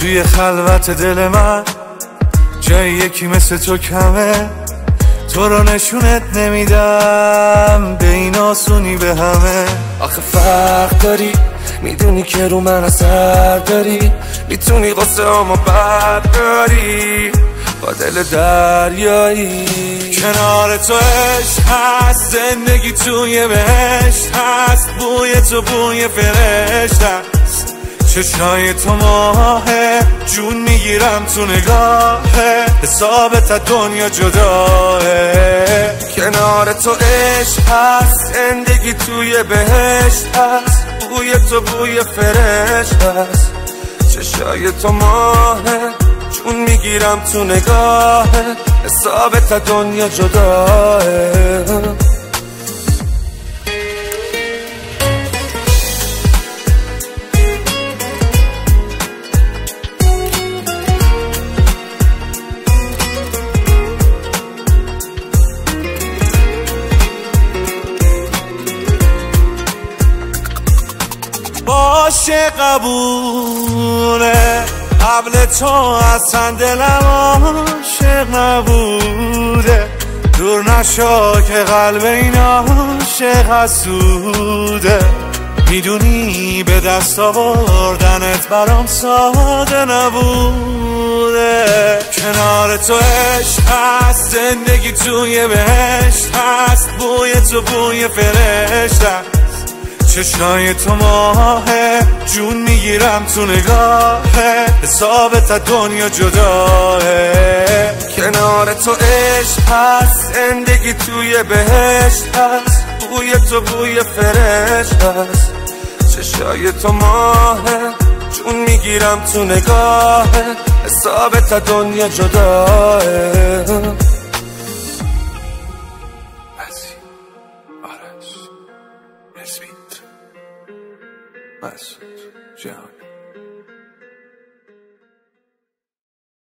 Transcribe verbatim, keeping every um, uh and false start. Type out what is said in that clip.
توی خلوت دل من جای یکی مثل تو کمه، تو رو نشونت نمیدم به این آسونی به همه. آخه فرق داری، میدونی که رو من اثر داری، میتونی قصه همو برداری با دل دریایی. کنار تو عشق هست، زندگی توی بهشت هست، بوی تو بوی فرشت هست، چشای تو ماهه، جون میگیرم تو نگاهه، حسابت دنیا جداه. کنار تو عشق هست، زندگی توی بهشت هست، بوی تو بوی فرشت هست، چشای تو ماهه، جون میگیرم تو نگاهه، حسابت دنیا جداه. باشه قبوله، قبل تو اصلا دلم عاشق نبوده، دور نشو که قلب این عاشق حسوده، میدونی به دست آوردنت برام ساده نبوده. کنار تو عشق هست، زندگی توی بهشت هست، بوی تو بوی فرشت هست، چشای تو ماهه، جون میگیرم تو نگاهه، حسابت دنیا جداه. کنار تو عشق هست، زندگی توی بهشت هست، بوی تو بوی فرشت هست، چشای تو ماهه، جون میگیرم تو نگاهه، حسابت دنیا جداه. آرش، نسبیت، مسعود، جهانی.